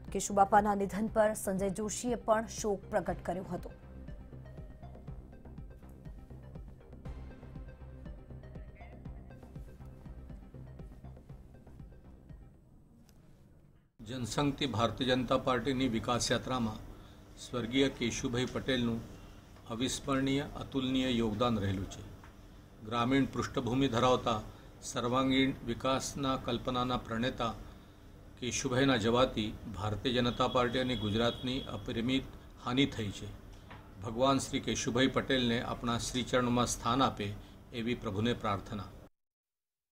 કેશુબાપાના નિધન પર સંજય જોશીએ પણ શોક પ્રગટ કર્યો હતો। जनसंघ भारतीय जनता पार्टी विकास यात्रा में स्वर्गीय केशुभाई पटेल अविस्मरणीय अतुलनीय योगदान रहेलू है। ग्रामीण पृष्ठभूमि धरावता सर्वांगीण विकासना कल्पनाना प्रणेता केशुभाईना जवाती भारतीय जनता पार्टी और गुजरातनी अपरिमित हानि थई है। भगवान श्री केशुभाई पटेल ने अपना श्रीचरण में स्थान आपे एवी प्रभुने प्रार्थना।